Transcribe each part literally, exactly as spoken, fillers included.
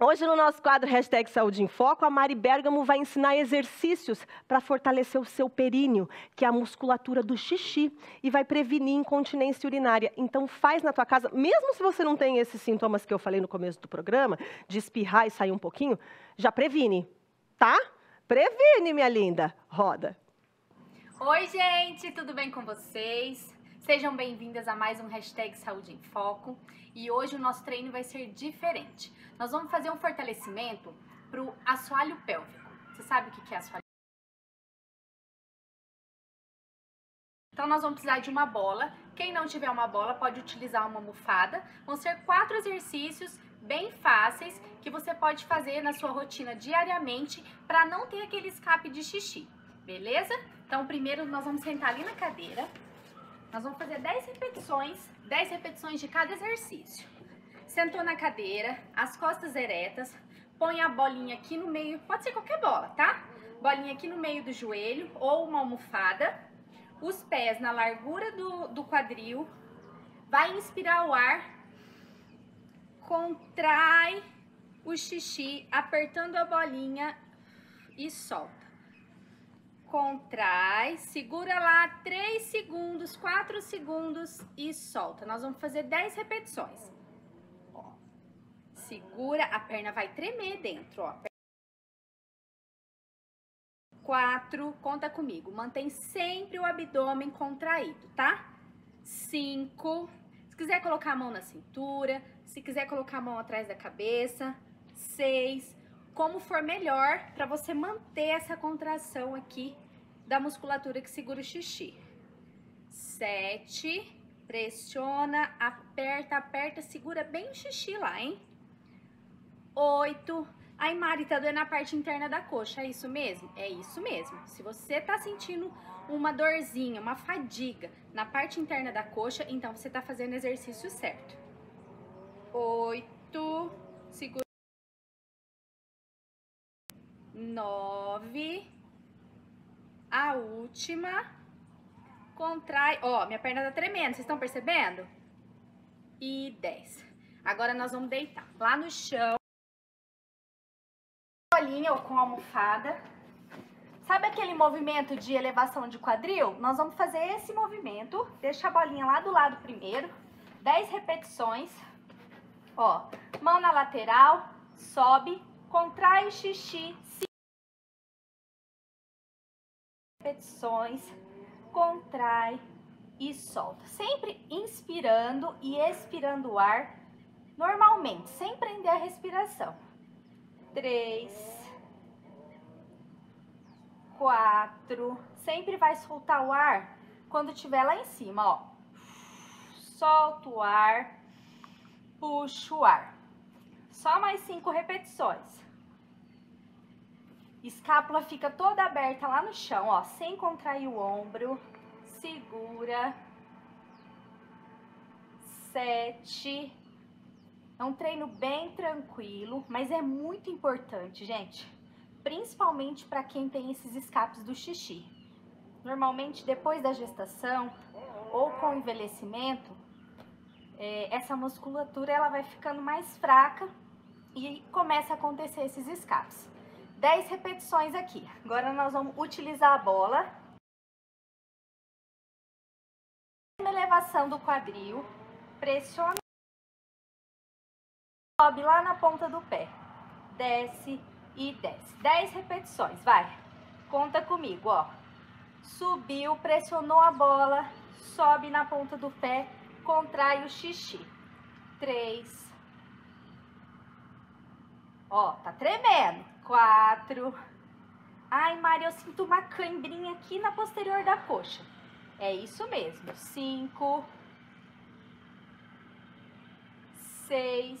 Hoje no nosso quadro Hashtag Saúde em Foco, a Mari Bergamo vai ensinar exercícios para fortalecer o seu períneo, que é a musculatura do xixi, e vai prevenir incontinência urinária. Então faz na tua casa, mesmo se você não tem esses sintomas que eu falei no começo do programa, de espirrar e sair um pouquinho, já previne, tá? Previne, minha linda. Roda. Oi, gente, tudo bem com vocês? Sejam bem-vindas a mais um Hashtag Saúde em Foco. E hoje o nosso treino vai ser diferente. Nós vamos fazer um fortalecimento para o assoalho pélvico. Você sabe o que é assoalho? Então nós vamos precisar de uma bola. Quem não tiver uma bola pode utilizar uma almofada. Vão ser quatro exercícios bem fáceis que você pode fazer na sua rotina diariamente para não ter aquele escape de xixi, beleza? Então primeiro nós vamos sentar ali na cadeira. Nós vamos fazer dez repetições, dez repetições de cada exercício. Sentou na cadeira, as costas eretas, põe a bolinha aqui no meio, pode ser qualquer bola, tá? Bolinha aqui no meio do joelho ou uma almofada. Os pés na largura do, do quadril. Vai inspirar o ar. Contrai o xixi, apertando a bolinha e solta. Contrai, segura lá três segundos, quatro segundos e solta. Nós vamos fazer dez repetições. Ó, segura, a perna vai tremer dentro, ó. Quatro, conta comigo. Mantém sempre o abdômen contraído, tá? Cinco. Se quiser colocar a mão na cintura, se quiser colocar a mão atrás da cabeça. Seis. Como for melhor para você manter essa contração aqui da musculatura que segura o xixi. Sete. Pressiona, aperta, aperta, segura bem o xixi lá, hein? Oito. Ai, Mari, tá doendo a parte interna da coxa, é isso mesmo? É isso mesmo. Se você tá sentindo uma dorzinha, uma fadiga na parte interna da coxa, então você tá fazendo o exercício certo. Oito. Segura. Nove. A última. Contrai. Ó, minha perna tá tremendo, vocês estão percebendo? E dez. Agora nós vamos deitar lá no chão. Bolinha ou com almofada. Sabe aquele movimento de elevação de quadril? Nós vamos fazer esse movimento. Deixa a bolinha lá do lado primeiro. dez repetições. Ó, mão na lateral, sobe, contrai o xixi. Repetições, contrai e solta. Sempre inspirando e expirando o ar normalmente, sem prender a respiração. Três, quatro, sempre vai soltar o ar quando estiver lá em cima, ó. Solta o ar, puxa o ar. Só mais cinco repetições. Escápula fica toda aberta lá no chão, ó, sem contrair o ombro. Segura. Sete. É um treino bem tranquilo, mas é muito importante, gente. Principalmente para quem tem esses escapes do xixi. Normalmente, depois da gestação ou com o envelhecimento, é, essa musculatura ela vai ficando mais fraca e começa a acontecer esses escapes. dez repetições aqui. Agora nós vamos utilizar a bola. Elevação do quadril. Pressiona. Sobe lá na ponta do pé. Desce e desce. dez repetições, vai. Conta comigo, ó. Subiu, pressionou a bola. Sobe na ponta do pé. Contrai o xixi. Três. Ó, tá tremendo. Quatro. Ai, Mari, eu sinto uma cãibrinha aqui na posterior da coxa. É isso mesmo. Cinco. Seis.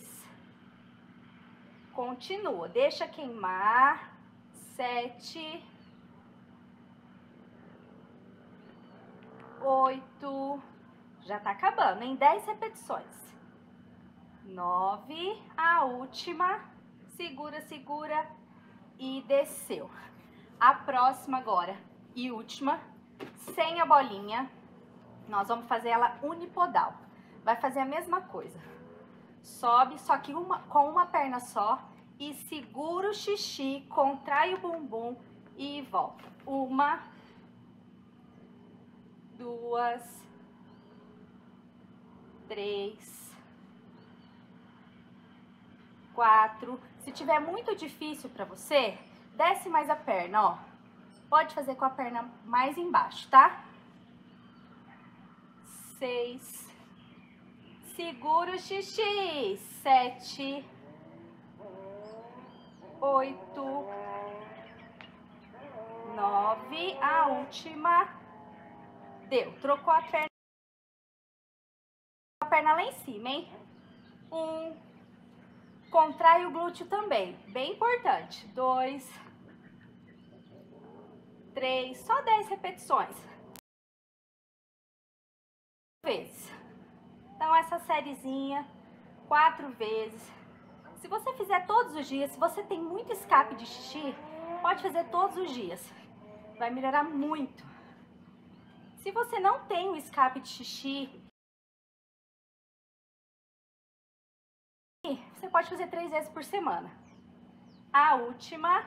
Continua. Deixa queimar. Sete. Oito. Já tá acabando, em dez repetições. Nove. A última. Segura, segura. E desceu. A próxima agora e última, sem a bolinha, nós vamos fazer ela unipodal. Vai fazer a mesma coisa. Sobe, só que uma, com uma perna só e segura o xixi, contrai o bumbum e volta. Uma, duas, três, quatro. Se tiver muito difícil para você, desce mais a perna, ó. Pode fazer com a perna mais embaixo, tá? Seis. Segura o xixi. Sete. Oito. Nove. A última. Deu. Trocou a perna. A perna lá em cima, hein? Um. Contrai o glúteo também. Bem importante. Dois. Três. Só dez repetições. Vezes. Então, essa sériezinha, quatro vezes. Se você fizer todos os dias, se você tem muito escape de xixi, pode fazer todos os dias. Vai melhorar muito. Se você não tem o escape de xixi, você pode fazer três vezes por semana. A última.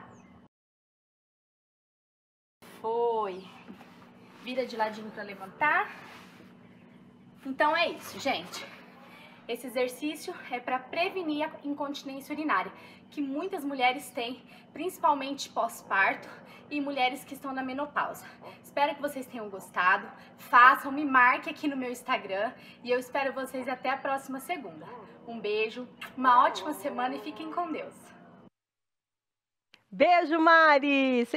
Foi. Vira de ladinho para levantar. Então é isso, gente. Esse exercício é para prevenir a incontinência urinária, que muitas mulheres têm, principalmente pós-parto e mulheres que estão na menopausa. Espero que vocês tenham gostado. Façam, me marquem aqui no meu Instagram e eu espero vocês até a próxima segunda. Um beijo, uma ótima semana e fiquem com Deus. Beijo, Mari!